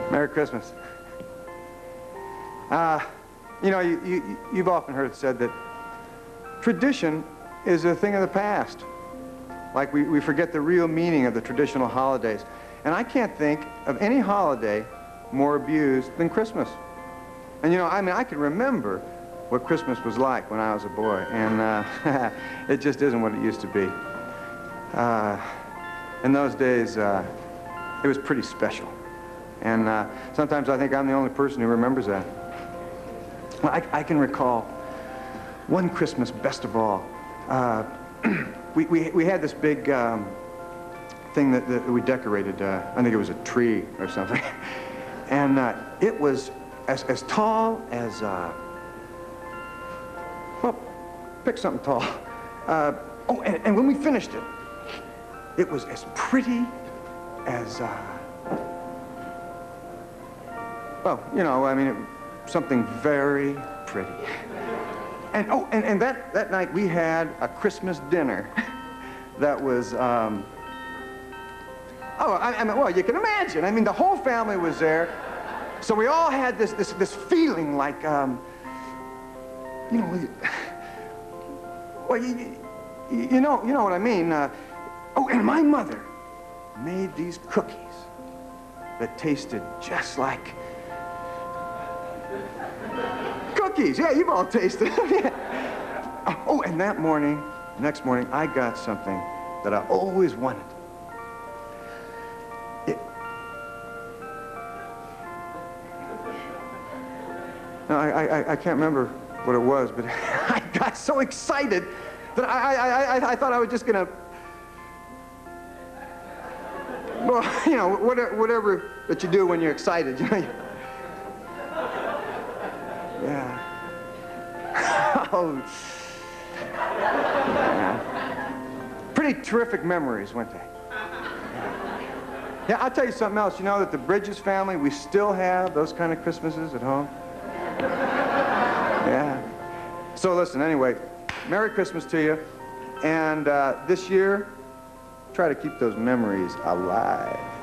Merry Christmas. You know, you've often heard it said that tradition is a thing of the past. Like we forget the real meaning of the traditional holidays. And I can't think of any holiday more abused than Christmas. And you know, I mean, I can remember what Christmas was like when I was a boy, and it just isn't what it used to be. In those days, it was pretty special. And sometimes I think I'm the only person who remembers that. I can recall one Christmas best of all. We had this big thing that we decorated. I think it was a tree or something. And it was as tall as, well, pick something tall. Oh, and when we finished it, it was as pretty as, well, you know, I mean, something very pretty. And, oh, and that night we had a Christmas dinner that was, oh, I mean, well, you can imagine. I mean, the whole family was there. So we all had this feeling like, you know, well, you know what I mean. Oh, and my mother made these cookies that tasted just like cookies. Yeah, you've all tasted them. Yeah. Oh, and that morning, next morning, I got something that I always wanted. No, I can't remember what it was, but I got so excited that I thought I was just gonna, well, you know, whatever that you do when you're excited, you know. Yeah. Oh. Yeah. Pretty terrific memories, weren't they? Yeah, I'll tell you something else. You know that the Bridges family, we still have those kind of Christmases at home? Yeah. So listen, anyway, Merry Christmas to you. And this year, try to keep those memories alive.